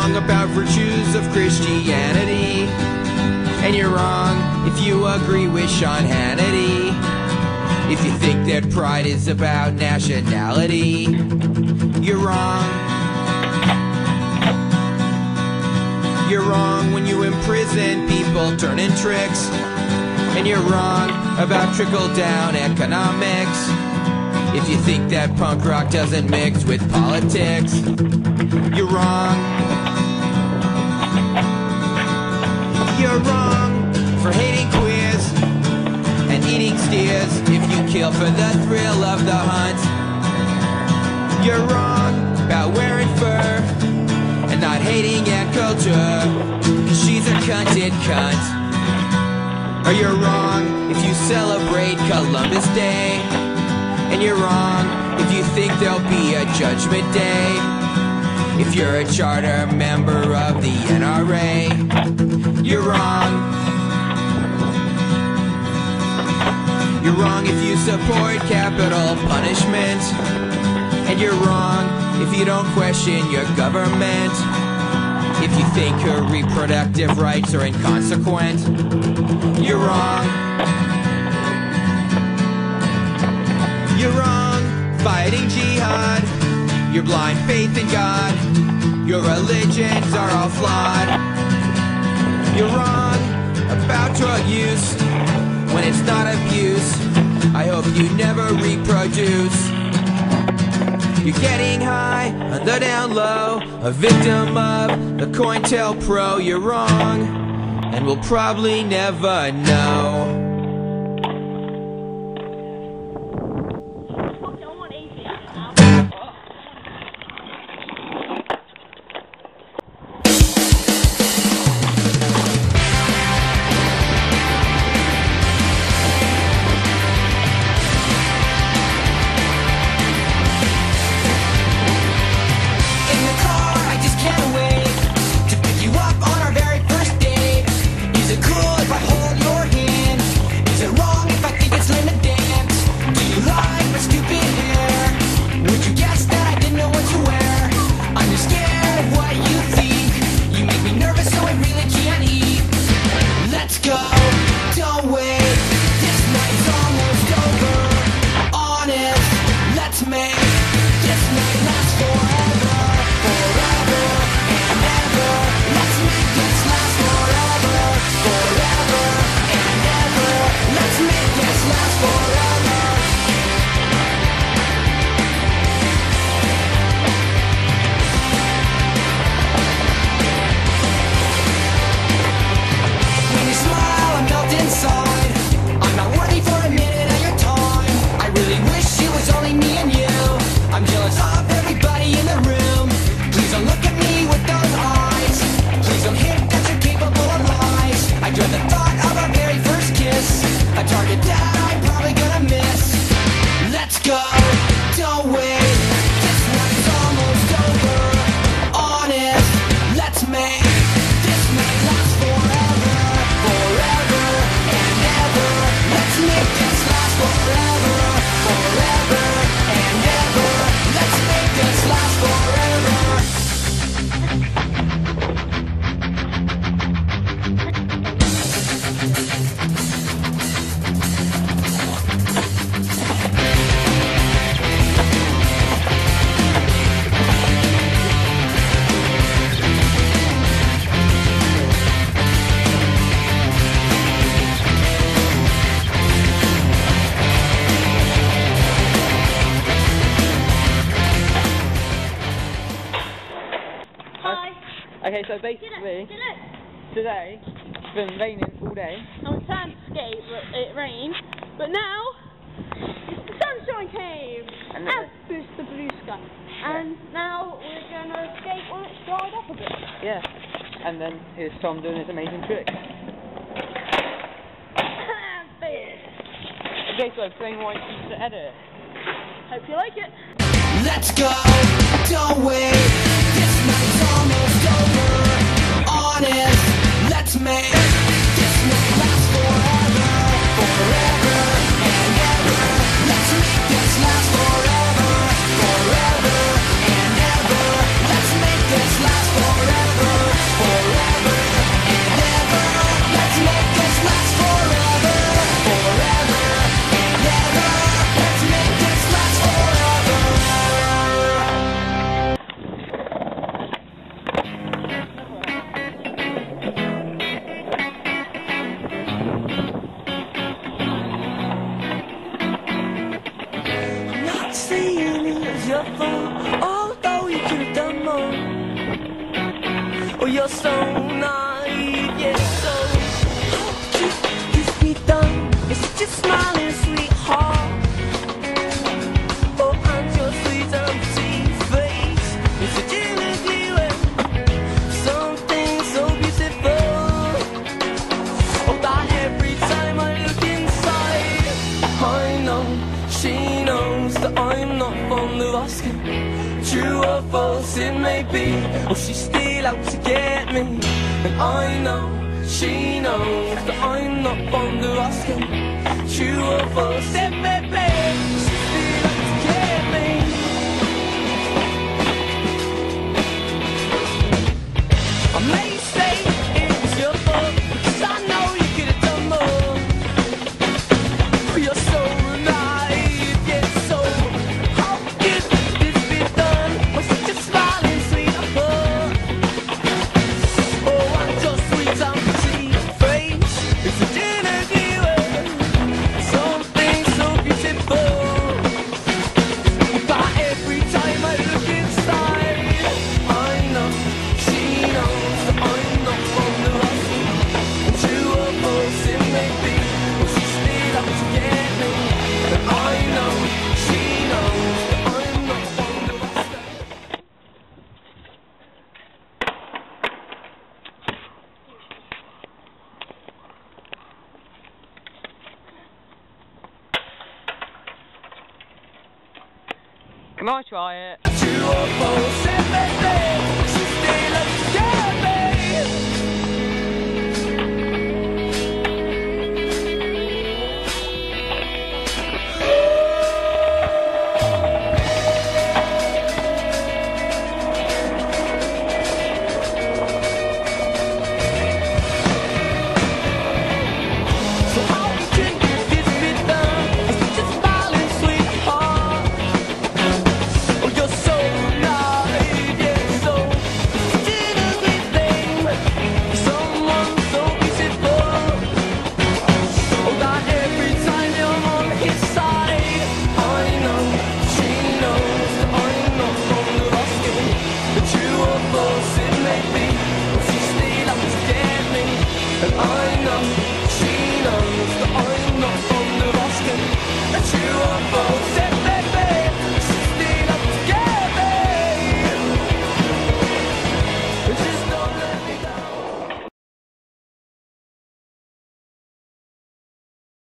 wrong about virtues of Christianity. And you're wrong if you agree with Sean Hannity. If you think that pride is about nationality, you're wrong. You're wrong when you imprison people turning tricks. And you're wrong about trickle-down economics. If you think that punk rock doesn't mix with politics, you're wrong. You're wrong for hating queers and eating steers if you kill for the thrill of the hunt. You're wrong about wearing fur and not hating Aunt Culture, 'cause she's a cunted cunt. Or you're wrong if you celebrate Columbus Day. And you're wrong if you think there'll be a judgment day. If you're a charter member of the NRA, you're wrong. You're wrong if you support capital punishment. And you're wrong if you don't question your government. If you think her reproductive rights are inconsequent, you're wrong. You're wrong fighting jihad. Your blind faith in God. Your religions are all flawed. You're wrong about drug use when it's not abuse. I hope you never reproduce. You're getting high on the down low, a victim of the COINTELPRO. You're wrong, and we'll probably never know. Okay, so basically, today, it's been raining all day. I was trying to skate, but it rained. But now, the sunshine came! And boost the blue sky. And now we're going to skate when it's dried up a bit. Yeah. And then here's Tom doing his amazing trick. Okay, so explain why you used to edit. Hope you like it. Let's go, don't wait. This night's almost over. Honest, let's make this night last forever, forever and ever. Let's make this last forever, forever and ever. Let's make this last forever. a fool, although you could have done more. Oh, you're so naive, yeah, so how could this be done? You're such a smiling sweetheart. Oh, and your sweet empty face is such an ugly way. Something so beautiful. Oh, that every time I look inside, I know she knows that I'm not fond of asking. True or false it may be, or she's still out to get me. And I know she knows that I'm not fond of asking. True or false it may be, she's still out to get me. I may say it was your fault, because I know you could have done more. But you're so naive, yet so how could this be done? With such a smiling sweetheart. Oh, and your sweet and pretty face is such an ugly way. Something so beautiful. But every time I look inside, I know she knows that I'm not fond of asking. And true or false it may be, but she's still out to get me. And I know she knows that I'm not fond of asking. Can I try it? True or false it may be.